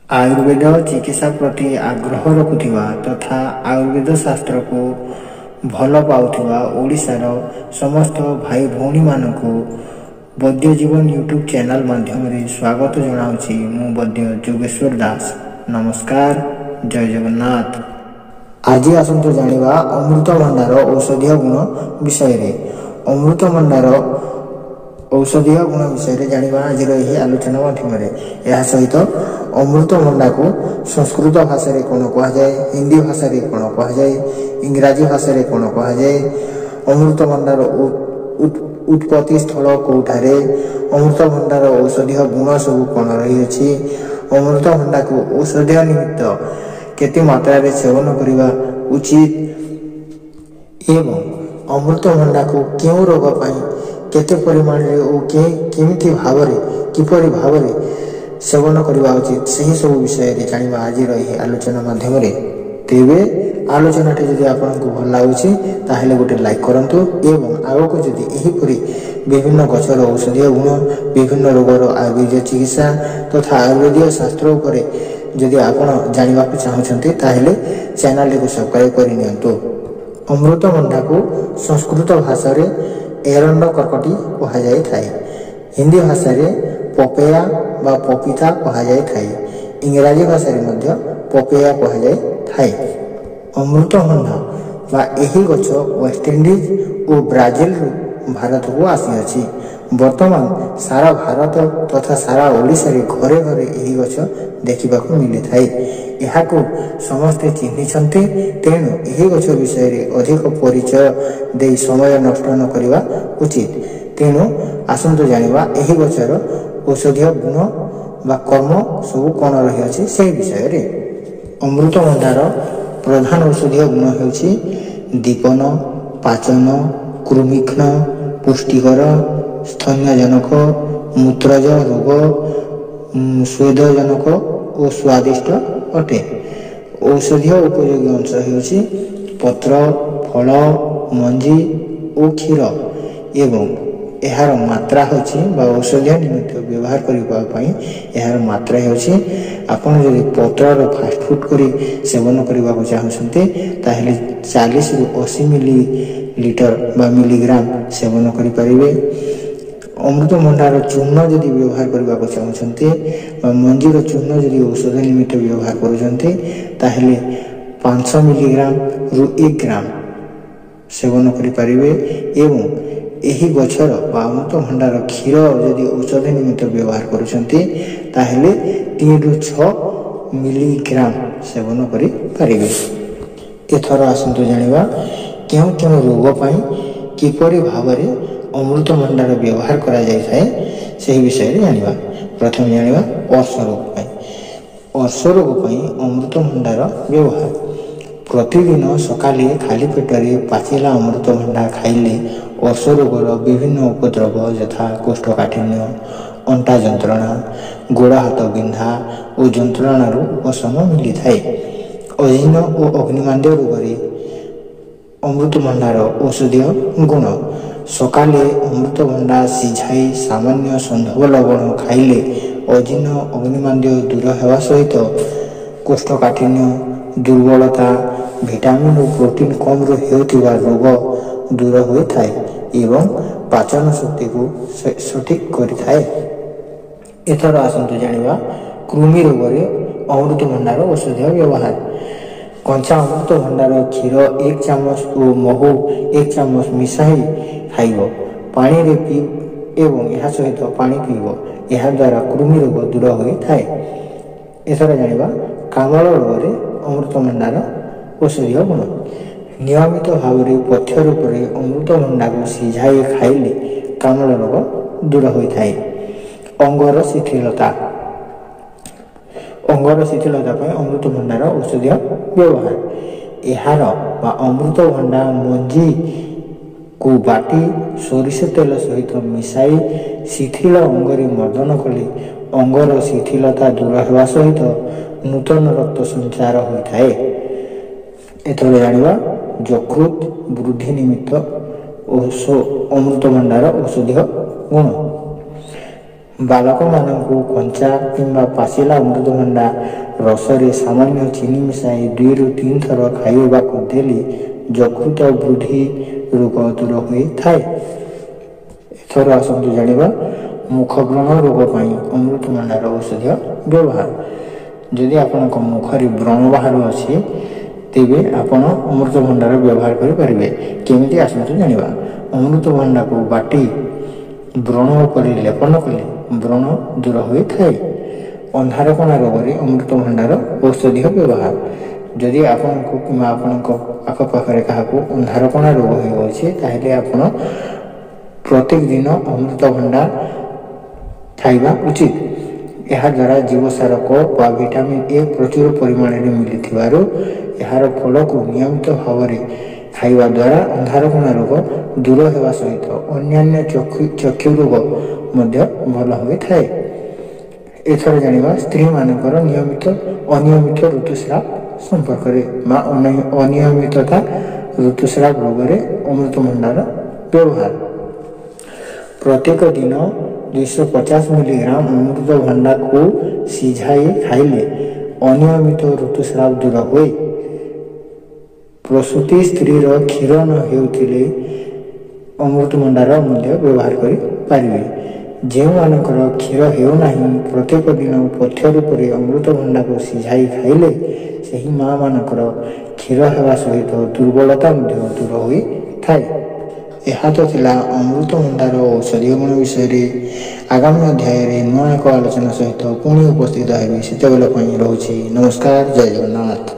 आयुर्वेद चिकित्सा प्रति आग्रह रखुथिबा तथा आयुर्वेद शास्त्र को भल पाउथिबा ओडिशार समस्त भाई भौणी मानकु वैद्य जीवन यूट्यूब चैनल माध्यम रे स्वागत जनाउछि। मु वैद्य जोगेश्वर दास। नमस्कार, जय जगन्नाथ। आज आसंतो जानिबा अमृतभंडार औषधीय गुण विषय रे। अमृतभंडार औषधीय गुण विषय जानिबा आज रही आलोचना माध्यम रे। यह सहित अमृतभंडा को संस्कृत भाषा रे कोन कहा जाए, हिंदी भाषा रे कोन कहा जाए, इंग्राजी भाषा रे कोन कहा जाए, अमृतभंडार उत्पत्ति स्थल कोठारे, अमृतभंडार औषधीय गुण सब कोन रही अछि, अमृतभंडा को औषधीय निमित्त केते मात्रा रे सेवन करिबा उचित एवं अमृतभंडा को केउ रोग पई केते परिमाण रे ओ केमिति भावरे किपरि भावरे सेवन करवा उचित सही सब विषय रे जानिबा आज रही आलोचना माध्यम रे। तेबे आलोचना टे जदि आपनको भल लागुछि ताहेले गोटे लाइक करंतु एवं आगो जदि एही परि विभिन्न गछर औषधीय गुण, विभिन्न रोगर आयुर्वेद चिकित्सा तथा आयुर्वेदीय शास्त्र उपरे जदि आपण जानिबा को चाहछन्ते ताहेले चैनल को सब्सक्राइब करि नियंतु। अमृतभंडा को संस्कृत भाषा रे एरंड कर्कटी कहा जाय थाए, हिंदी भाषा रे पपेया बा पपीता कहा जाय थाए, इंग्राजी भाषा रे मध्य पपेया कहा जाय थाए। अमृतभंडा बा एही गछ वेस्ट इंडीज और ब्राजिल रु भारत को आसी अछि। वर्तमान सारा भारत तथा सारा ओडिसा रे घरे घरे एही गछ देखिबा को मिली थाए। एहा को समस्ते चिन्हिछन्ते, तेणु एही गछ विषय रे अधिक परिचय दे समय नष्ट न करिवा उचित। तेणु आसंतो जानिबा एही गछर औषधीय गुण बा कर्म सब कोन रही अछि से विषय रे। अमृतभंडार प्रधान औषधीय गुण हेउछि दीपन, पाचन, कृमिघ्न, पुष्टिकर, स्तन्यजनक, मूत्रज रोग, स्वेदजनक और स्वादिष्ट अटे। औषधीय उपयोगी अंश हेउछि पत्र, फल, मंजी और क्षीर एवं एहार मात्रा होछि बा औषधीय निमित्त व्यवहार करिबा पई एहार मात्रा होछि। आपण जदि पत्र रो फास्ट फूड करी सेवन करिबा को चाहछन्ते ताहेले 40 रु 80 मिलीलीटर बा मिलीग्राम सेवन करि परिबे। अमृतभंडार चूर्ण जदि व्यवहार करिबा को चाहछन्ते बा मंजी रो चूर्ण जदि औषध निमित्त व्यवहार करूछन्ते ताहेले 500 मिलीग्राम रु 1 ग्राम सेवन करि परिबे। एवं एही गछर बा अमृतभंडार क्षीर जदि औषध निमित्त व्यवहार करूछन्ते ताहेले 3 रु 6 मिलीग्राम सेवन करि परिबे। एथर आसंतो जानिबा केउ केउ रोग पई किपरि भावरे अमृतभंडार व्यवहार करा जाय थाए सेही विषय रे जानिबा। प्रथम जानिबा अर्श रोग पई। अर्श रोग पई अमृतभंडार व्यवहार। प्रतिदिन सकाले खाली पेटरे पाचिला अमृतभंडा खाइले अर्श रोगर विभिन्न उपद्रव यथा कोष्ठकाठिन्य, अंटा जंत्रणा, गोड़ हाथ बिंधा और जंत्रणा उपशम मिली थाए। अजीर्ण और अग्निमांद्य रोगरे अमृतभंडार औषधीय गुण। सकाले अमृतभंडा सिझाई सामान्य संधव लवण खाइले अजीर्ण अग्निमांद्य दूर हेवा सहित कोष्ठकाठिन्य, दुर्बलता, विटामिन और प्रोटीन कम हेउथिबा रोग दूर होई थाए एवं पाचन शक्ति को सठिक करि थाए। एथर आसंतो जानिबा कृमि रोग रे अमृतभंडार औषधीय व्यवहार। कंचा अमृतभंडार क्षीर 1 चामच और महू 1 चामच मिसाई खाइबो, पानी रे पी एवं यह सहित पानी पीबो। यह द्वारा कृमि रोग दूर होई थाए। एथर जानिबा कामल रोग रे अमृतभंडार औषधीय गुण। नियमित भाव रे पथ्य रूप रे अमृतभंडा को सिझाई खाइले कामल रोग दूर होई थाए। अंगर शिथिलता। अंगर शिथिलता पई अमृतभंडार औषधीय व्यवहार। एहार बा अमृतभंडा मंजी को बाटी सोरिष तेल सहित मिसाई शिथिल अंगरे मर्दन कले अंगर शिथिलता दूर हेवा सहित नूतन रक्त संचार होई थाए। एथर जानिबा यकृत वृद्धि निमित्त अमृतभंडार औषधीय गुण। ବାଳକମାନଙ୍କୁ କଞ୍ଚା କିମ୍ବା ପାଚିଲା ଅମୃତଭଣ୍ଡା ରସରେ ସାମାନ୍ୟ ଚିନି ମିଶାଇ 2 ରୁ 3 ଥର ଖାଇବାକୁ ଦେଲେ ଯକୃତ ବୃଦ୍ଧି ରୋଗ ଦୂର ହୋଇଥାଏ। ଏଥର ଆସନ୍ତୁ ଜାଣିବା ମୁଖବ୍ରଣ ରୋଗ ପାଇଁ ଅମୃତଭଣ୍ଡାର ଔଷଧୀୟ ବ୍ୟବହାର। ଯଦି ଆପଣଙ୍କ ମୁଖରେ ବ୍ରଣ ବାହାରୁଅଛି ତେବେ ଆପଣ ଅମୃତଭଣ୍ଡାର ବ୍ୟବହାର କରିପାରିବେ। କେମିତି ଆସନ୍ତୁ ଜାଣିବା। ଅମୃତଭଣ୍ଡାକୁ ବାଟି ବ୍ରଣ ଉପରେ ଲେପନ କଲେ ବ୍ରଣ ଦୂର ହୋଇଥାଏ। ଅନ୍ଧାରକଣା ରୋଗରେ ଅମୃତଭଣ୍ଡାର ଔଷଧୀୟ ବ୍ୟବହାର। ଯଦି ଆପଣଙ୍କୁ କିମ୍ବା ଆପଣଙ୍କ ଆଖପାଖରେ କାହାକୁ ଅନ୍ଧାରକଣା ରୋଗ ହେଉଅଛି ତାହେଲେ ଆପଣ ପ୍ରତ୍ୟେକ ଦିନ ଅମୃତଭଣ୍ଡା ଖାଇବା ଉଚିତ। ଏହାଦ୍ୱାରା ଜୀବସାରକ ବା ଭିଟାମିନ୍ ଏ ପ୍ରଚୁର ପରିମାଣରେ ମିଳିଥିବାରୁ ଏହାର ଫଳକୁ ନିୟମିତ ଭାବରେ ଖାଇବା ଦ୍ୱାରା ଅନ୍ଧାରକଣା ରୋଗ ଦୂର ହେବା ସହିତ ଅନ୍ୟାନ୍ୟ ଚକ୍ଷୁ ରୋଗ ମଧ୍ୟ ଭଲ ହୋଇଥାଏ। ଏଥର ଜାଣିବା ସ୍ତ୍ରୀମାନଙ୍କର ଅନିୟମିତ ଋତୁସ୍ରାବ ସମ୍ପର୍କରେ ବା ଅନିୟମିତତା ଋତୁସ୍ରାବ ରୋଗରେ ଅମୃତଭଣ୍ଡାର ବ୍ୟବହାର। ପ୍ରତ୍ୟେକ ଦିନ 250 ମିଲିଗ୍ରାମ ଅମୃତଭଣ୍ଡାକୁ ସିଝାଇ ଖାଇଲେ ଅନିୟମିତ ଋତୁସ୍ରାବ ଦୂର ହୁଏ। ପ୍ରସୂତି ସ୍ତ୍ରୀର କ୍ଷୀର ନ ହେଉଥିଲେ ଅମୃତଭଣ୍ଡାର ମଧ୍ୟ ବ୍ୟବହାର କରିପାରିବେ। ଯେଉଁମାନଙ୍କର କ୍ଷୀର ହେଉନାହିଁ ପ୍ରତ୍ୟେକ ଦିନ ପଥ୍ୟ ରୂପରେ ଅମୃତଭଣ୍ଡାକୁ ସିଝାଇ ଖାଇଲେ ସେହି ମାଆମାନଙ୍କର କ୍ଷୀର ହେବା ସହିତ ଦୁର୍ବଳତା ମଧ୍ୟ ଦୂର ହୋଇଥାଏ। ଏହା ତ ଥିଲା ଅମୃତଭଣ୍ଡାର ଔଷଧୀୟ ଗୁଣ ବିଷୟରେ। ଆଗାମୀ ଅଧ୍ୟାୟରେ ନୂଆ ଏକ ଆଲୋଚନା ସହିତ ପୁଣି ଉପସ୍ଥିତ ହେବି। ସେତେବେଳେ ପାଇଁ ରହୁଛି ନମସ୍କାର, ଜୟ ଜଗନ୍ନାଥ।